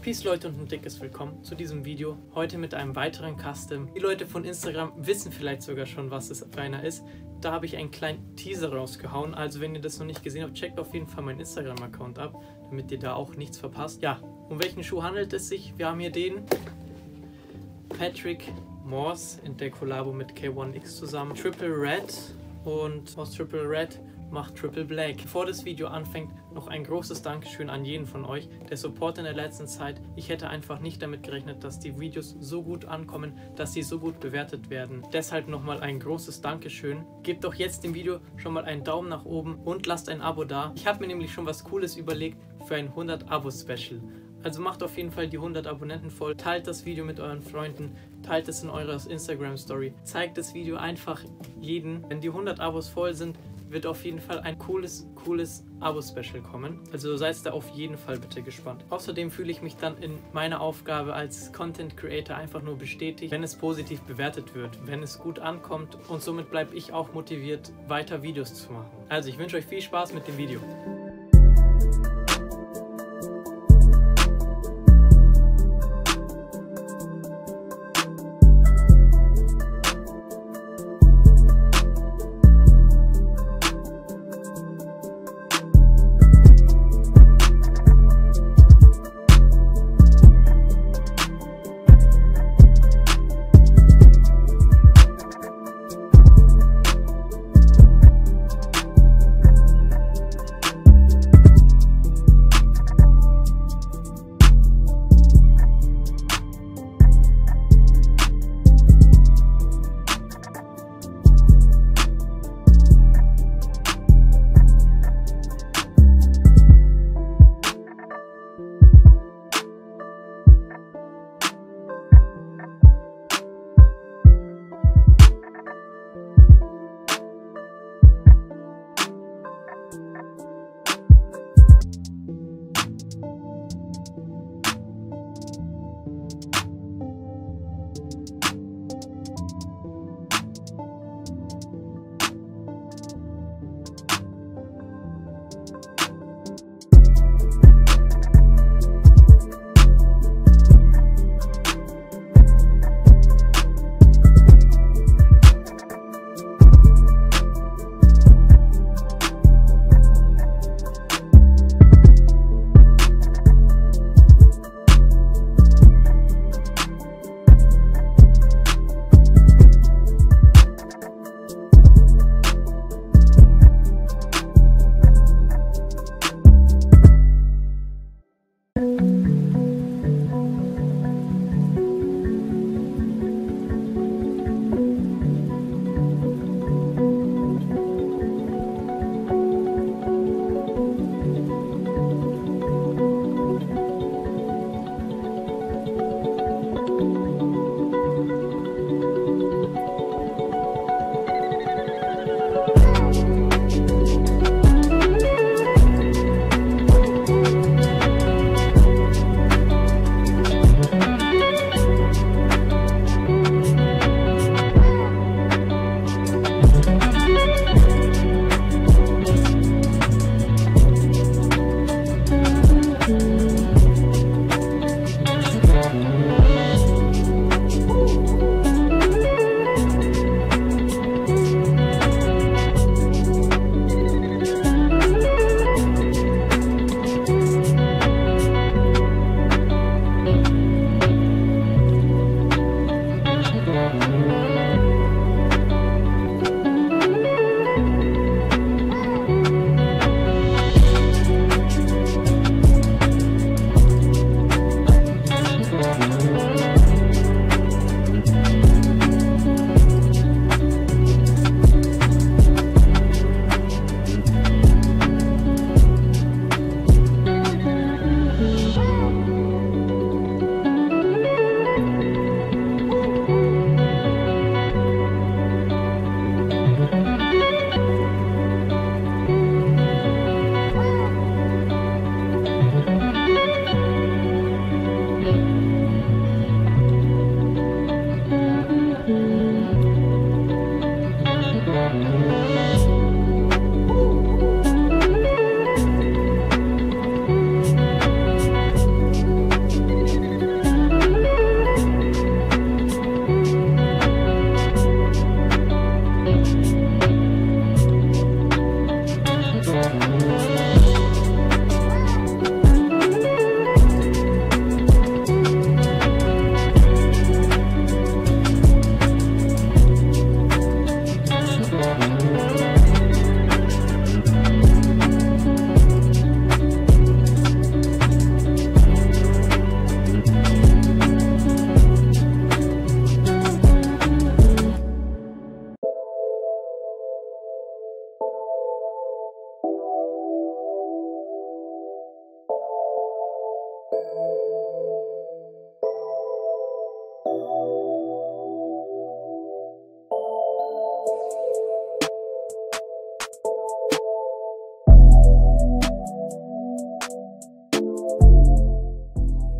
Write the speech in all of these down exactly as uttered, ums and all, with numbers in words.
Peace Leute und ein dickes Willkommen zu diesem Video. Heute mit einem weiteren Custom. Die Leute von Instagram wissen vielleicht sogar schon, was es für einer ist. Da habe ich einen kleinen Teaser rausgehauen. Also wenn ihr das noch nicht gesehen habt, checkt auf jeden Fall meinen Instagram-Account ab, damit ihr da auch nichts verpasst. Ja, um welchen Schuh handelt es sich? Wir haben hier den Patrick Morse in der Kollabo mit K eins X zusammen. Triple Red und aus Triple Red macht Triple Black. Bevor das Video anfängt, noch ein großes Dankeschön an jeden von euch. Der Support in der letzten Zeit, ich hätte einfach nicht damit gerechnet, dass die Videos so gut ankommen, dass sie so gut bewertet werden. Deshalb nochmal ein großes Dankeschön. Gebt doch jetzt dem Video schon mal einen Daumen nach oben und lasst ein Abo da. Ich habe mir nämlich schon was Cooles überlegt für ein hundert Abo Special. Also macht auf jeden Fall die hundert Abonnenten voll, teilt das Video mit euren Freunden, teilt es in eurer Instagram Story, zeigt das Video einfach jeden. Wenn die hundert Abos voll sind, wird auf jeden Fall ein cooles, cooles Abo-Special kommen. Also seid da auf jeden Fall bitte gespannt. Außerdem fühle ich mich dann in meiner Aufgabe als Content Creator einfach nur bestätigt, wenn es positiv bewertet wird, wenn es gut ankommt, und somit bleibe ich auch motiviert, weiter Videos zu machen. Also ich wünsche euch viel Spaß mit dem Video.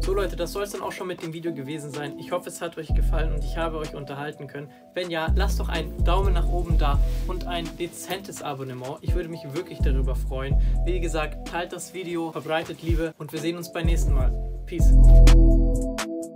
So Leute, das soll es dann auch schon mit dem Video gewesen sein. Ich hoffe, es hat euch gefallen und ich habe euch unterhalten können. Wenn ja, lasst doch einen Daumen nach oben da und ein dezentes Abonnement. Ich würde mich wirklich darüber freuen. Wie gesagt, teilt das Video, verbreitet Liebe und wir sehen uns beim nächsten Mal. Peace.